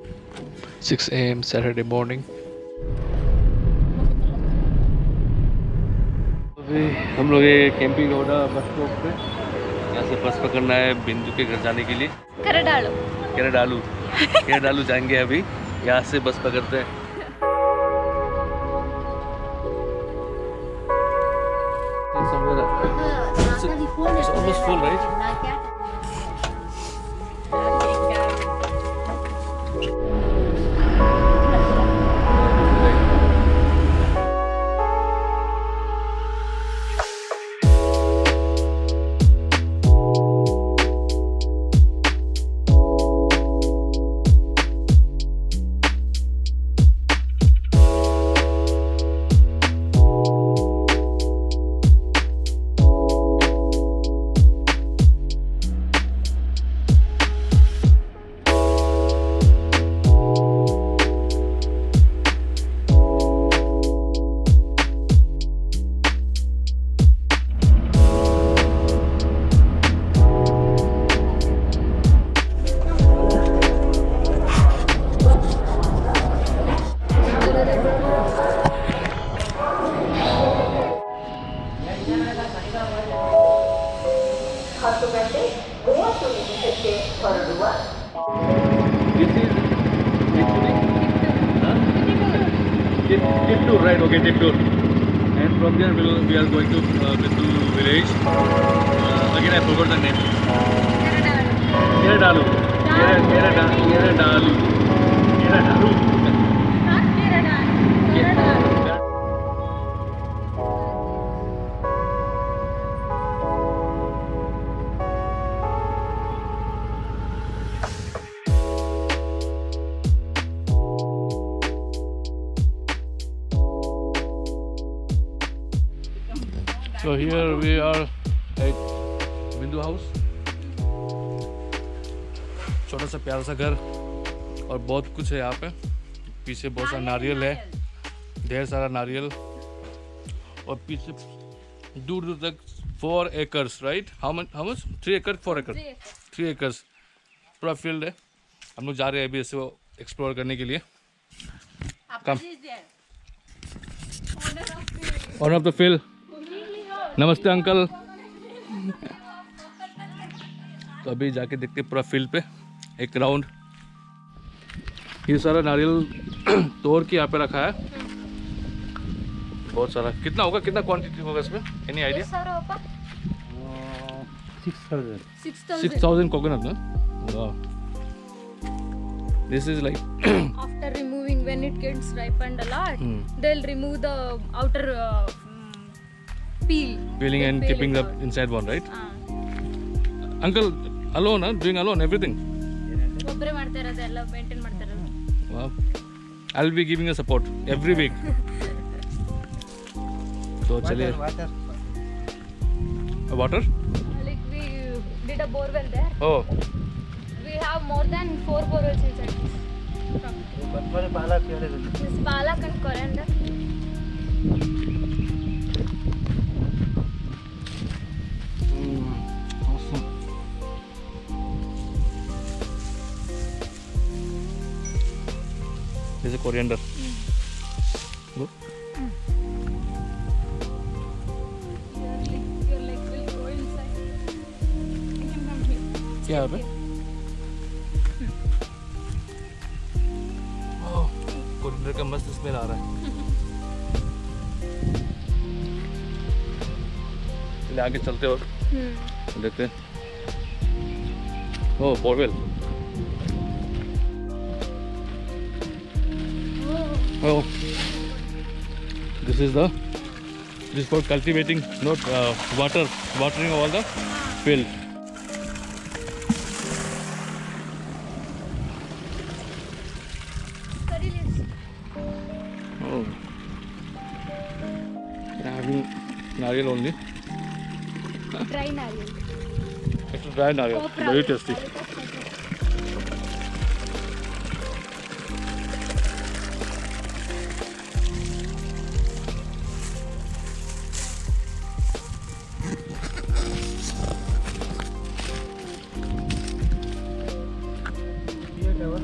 6 a.m. Saturday morning. अभी हम लोग ये कैंपिंग रोडा बस स्टॉप पे, यहाँ से बस पकड़ना है बिंदु के घर जाने के लिए। केरडालू जाएंगे अभी, यहाँ से बस पकड़ते हैं। It's almost full, right? Tiptur, right? Okay, Tiptur. And from there we are going to Bindu village. Again, I forgot the name. Keredalu. So here we are at Bindu house. छोटा सा प्यारा सा घर और बहुत कुछ है यहाँ पे। पीछे बहुत सारा नारियल है, ढेर सारा नारियल, और पीछे दूर दूर तक 4 acres, right? How much? 3 acres, 4 acres? 3 acres पूरा फील्ड है। हम लोग जा रहे हैं अभी इसे एक्सप्लोर करने के लिए। Come owner of the field. नमस्ते अंकल। तो अभी जाके देखते पूरा फील्ड पे एक राउंड। ये सारा नारियल तोड़ के यहाँ पे रखा है, बहुत सारा। कितना होगा, कितना क्वांटिटी होगा इसमें? Any idea? 6,000 कोकोनट ना? This is like after removing, when it gets ripened a lot, they'll remove the outer peeling and keeping the inside one, right? Uncle alone, doing alone everything? ಒಬ್ಬರೇ ಮಾಡ್ತಾ ಇರೋದು, ಎಲ್ಲ maintain ಮಾಡ್ತಾ ಇರೋದು. Wow. I'll be giving a support every week. So चलिए. Water? Like we did a borewell there. Oh. We have more than 4 borewells inside this. This palak and coriander. Awesome. This is coriander. Good. Your leg will go inside. You can come here. क्या है? Coriander का मस्त smell आ रहा है। चलिए आगे चलते और देखते हैं। Oh, borewell. Oh, this is for cultivating, not watering all the field. Curry leaves. Oh, having nariyal only. Dry nariyal. It's dry nariyal, very tasty.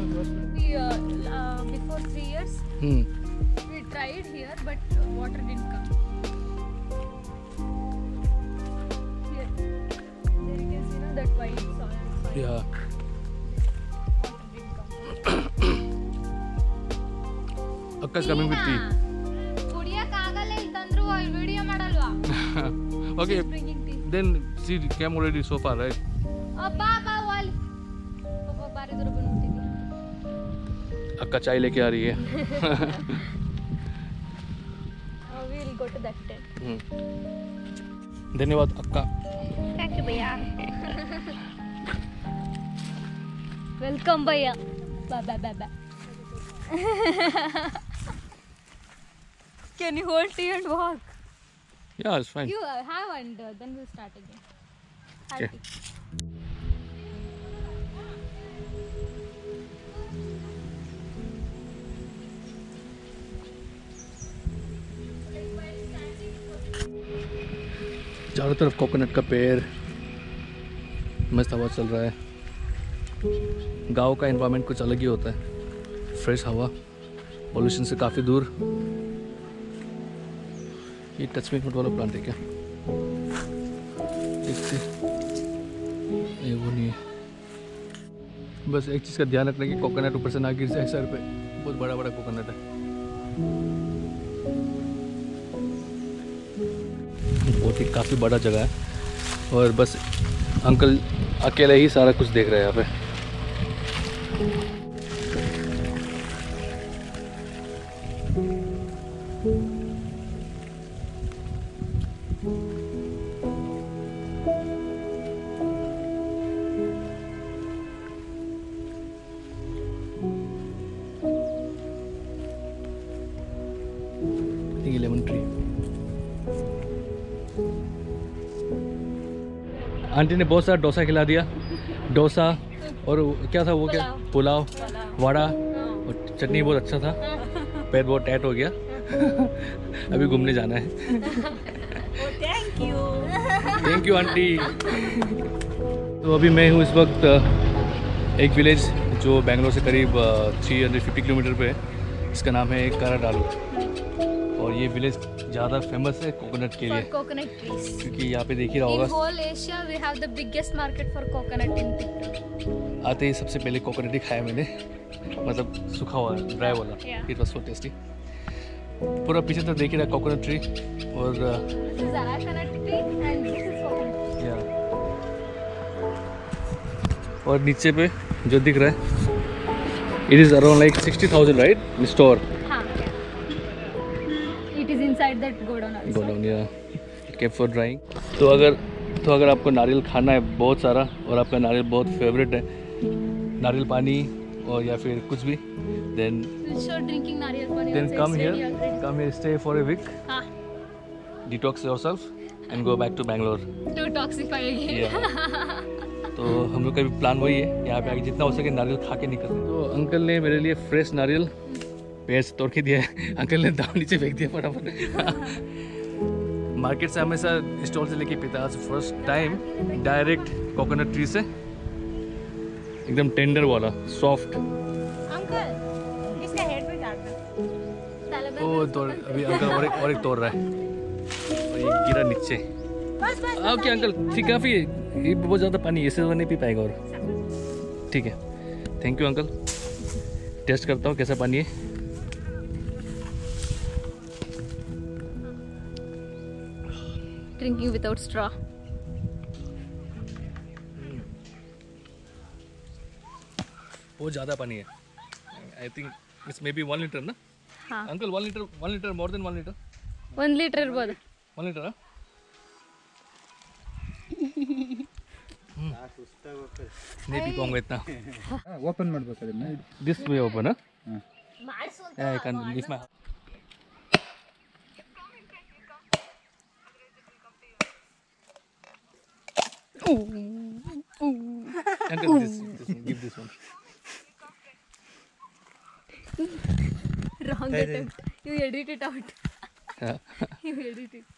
before 3 years, Hmm. we tried here, but water didn't come. Here, there it is, that white soil. Yeah. Water didn't come. Akka's coming with tea. ಕುಡಿಯಕ್ಕಾಗಲ್ಲ ಇಲ್ತಂದ್ರು video ಮಾಡಲ್ವಾ? Okay. Bringing tea. Then she came already so far, right? ಬಾ ವಾಲಿ. ಪಾಪ ಬಾರಿ ದೂರ ಬಂದ್ಬಿಟ್ಟಿದ್ವಿ. अक्का चाय लेके आ रही है. We will go to that tent. धन्यवाद अक्का. Thank you, भैया. Welcome, भैया. Bye. Can you hold tea and walk? Yeah, it's fine. You have and then we'll start again. Have Okay. tea. चारों तरफ कोकोनट का पेड़, मस्त हवा चल रहा है. गांव का एनवायरनमेंट कुछ अलग ही होता है. फ्रेश हवा, पॉल्यूशन से काफ़ी दूर. ये टच मी मत वाला प्लांट है क्या? देखते. ये वो नहीं है. बस एक चीज़ का ध्यान रखना कि कोकोनट ऊपर से ना गिर जाए सर पे. बहुत बड़ा कोकोनट है. बहुत ही काफ़ी बड़ा जगह है और बस अंकल अकेले ही सारा कुछ देख रहे हैं यहाँ पे. Lemon tree. आंटी ने बहुत सारा डोसा खिला दिया. डोसा और क्या था वो, क्या पुलाव, वड़ा और चटनी बहुत अच्छा था. पेट बहुत टाइट हो गया. अभी घूमने जाना है. Thank you aunty. तो अभी मैं हूँ इस वक्त एक विलेज जो बेंगलोर से करीब 350 किलोमीटर पे है. इसका नाम है कराडालू. और ये विलेज ज़्यादा फेमस है कोकोनट के लिए. Coconut trees. क्योंकि यहाँ पे देख ही रहा In होगा, whole Asia, we have the biggest market for coconut in TikTok. आते ही सबसे पहले कोकोनट ही खाया मैंने. मतलब सूखा हुआ ड्राई वाला. Yeah. It was so tasty. पूरा पीछे तो देख ही रहा कोकोनट ट्री. और This is a coconut tree and this is coconut. या और नीचे पे जो दिख रहा है, it is around like 60,000 right store. हाँ. It is inside that godown also. Godown या केप फॉर ड्राइंग. तो अगर आपको नारियल खाना है बहुत सारा और आपका नारियल बहुत फेवरेट है, नारियल पानी और या फिर कुछ भी, then We'll show drinking nariyal pani. then also. come It's here, ready already. stay for a week, हाँ. detox yourself and go back to Bangalore. To toxify again. Yeah. तो हम लोग का भी प्लान वही है, यहाँ पे आके जितना हो सके नारियल खा के निकलते. तो अंकल ने मेरे लिए फ्रेश नारियल पेड़ से तोड़ के दिया है. अंकल ने दाव नीचे फेंक दिया फटाफट. मार्केट से हमेशा स्टॉल से लेके पीता. आज first time direct coconut tree से, एकदम टेंडर वाला सॉफ्ट. Uncle, इसका हेड पे काटना. ओ तोड़ अभी अंकल और एक तोड़ रहा है और ये गिरा नीचे. बस. ओके अंकल, ठीक काफ़ी है. ये बहुत ज़्यादा पानी ऐसे तो नहीं पी पाएगा. और ठीक है, थैंक यू अंकल. टेस्ट करता हूँ कैसा पानी है. Drinking without straw. बहुत ज़्यादा पानी है. I think it's maybe 1 litre ना हाँ. Uncle? 1 litre more than 1 litre. 1 liter ಇರ್ಬೋದು. 1 लीटर नहीं पी पाऊंगा इतना. ಓಪನ್ ಮಾಡ್ಬೇಕು ಅದನ್ನ. This way open I can leave my Uncle, give this one. Wrong attempt. You edit it out. Yeah. You edit it.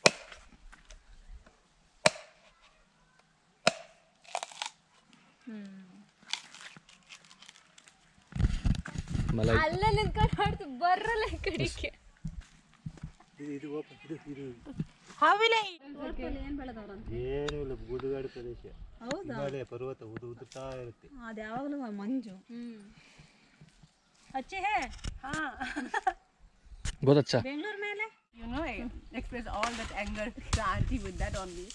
मलाई ಅಲ್ಲೇ ನಿಂತ್ಕೊಂಡು ಹೊಡ್ತು ಬರಲ್ಲ ಈ ಕಡೆಗೆ. ಏನು ಇಲ್ಲ, ಗುಡ್ಡಗಾಡು ಪ್ರದೇಶ. ಹಿಮಾಲಯ ಪರ್ವತ ಉದುತ್ತಾ ಇರುತ್ತೆ. ಅದು ಯಾವಾಗಲೂ ಮಂಜು. अच्छे है हाँ. बहुत अच्छा. बेंगलोर में ले you know I express all that anger to the auntie with that only.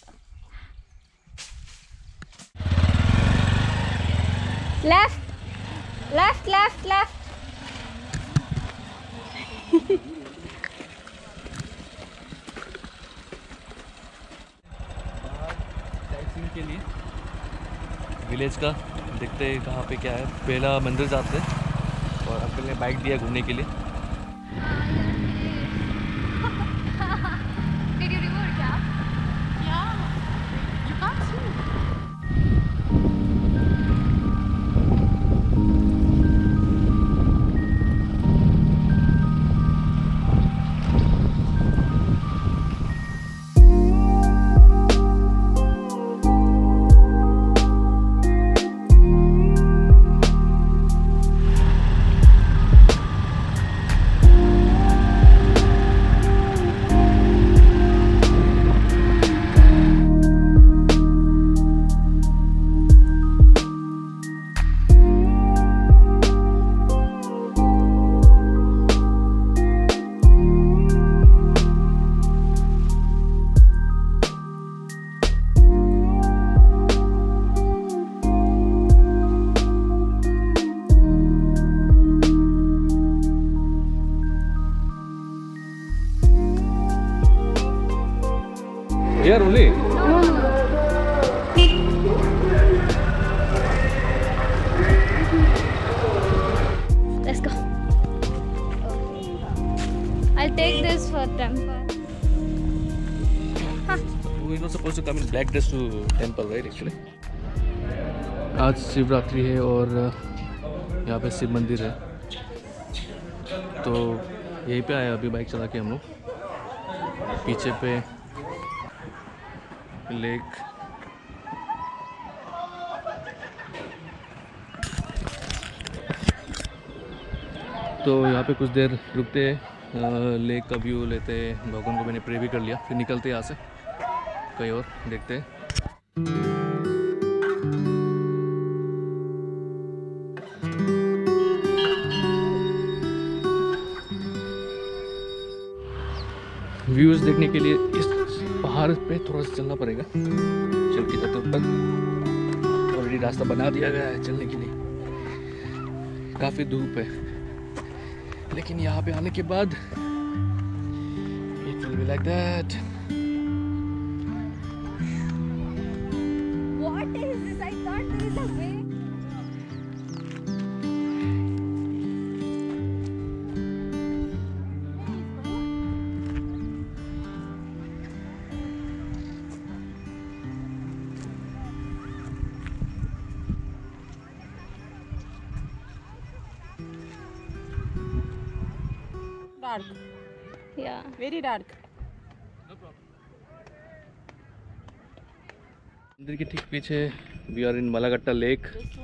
Left, left, left, left. Sightseeing के लिए विलेज का देखते हैं कहाँ पे क्या है. पहला मंदिर जाते हैं और अंकल ने बाइक दिया घूमने के लिए. Did you remove cap? Yeah, you can't see. Here only. Let's go. I'll take this for temple. We're not supposed to come in black dress to temple, right? Actually. आज शिवरात्रि है और यहाँ पे शिव मंदिर है, तो यहीं पे आए अभी बाइक चला के हम लोग. पीछे पे लेक. तो यहाँ पे कुछ देर रुकते हैं, लेक का व्यू लेते हैं. भगवान को मैंने प्रे भी कर लिया. फिर निकलते हैं यहाँ से कहीं और देखते हैं. व्यूज़ देखने के लिए इस पहाड़ पे थोड़ा सा चलना पड़ेगा. चल के जाते ऊपर. ऑलरेडी रास्ता बना दिया गया है चलने के लिए. काफ़ी धूप है, लेकिन यहाँ पे आने के बाद it will be like that. What is this? I thought there is a way. Dark, Yeah. very dark. मंदिर के ठीक पीछे we are in Malagatta lake.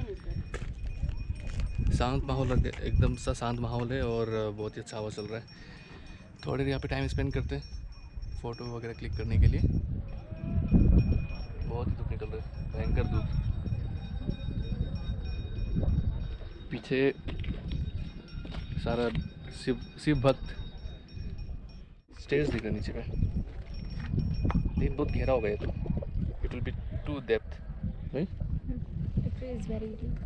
शांत माहौल है, एकदम सा शांत माहौल है और बहुत ही अच्छा हवा चल रहा है. थोड़ी देर यहाँ पे टाइम स्पेंड करते हैं फ़ोटो वगैरह क्लिक करने के लिए. बहुत ही धूप निकल रहा है, भयंकर धूप. पीछे सारा शिव भक्त. स्टेज दिख रहा है नीचे पे, लेकिन बहुत गहरा होगा ये तो. It will be two depth, right? It is very deep.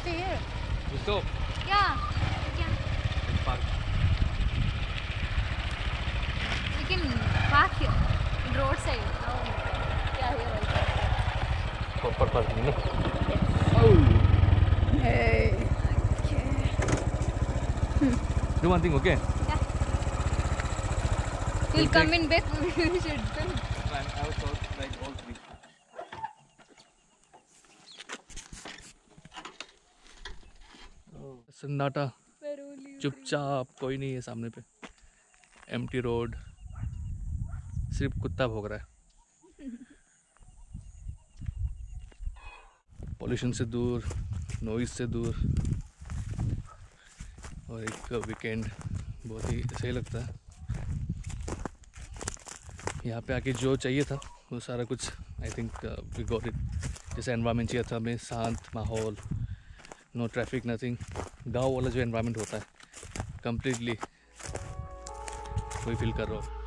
stay here. इसको Yeah, we can park here, in roadside. Yeah, here also. Proper parking ना. Hey. Do one thing, okay? We'll come in back. We should film. सन्नाटा, चुपचाप, कोई नहीं है सामने पे. Empty road, सिर्फ कुत्ता भौंक रहा है. पॉल्यूशन से दूर, नॉइज से दूर, और एक वीकेंड बहुत ही सही लगता है. यहाँ पे आके जो चाहिए था वो सारा कुछ I think we got it. जैसे एनवायरनमेंट चाहिए था हमें, शांत माहौल, नो ट्रैफिक, नथिंग. गांव वाला जो एनवायरनमेंट होता है कंप्लीटली वही फील कर रहा हूँ.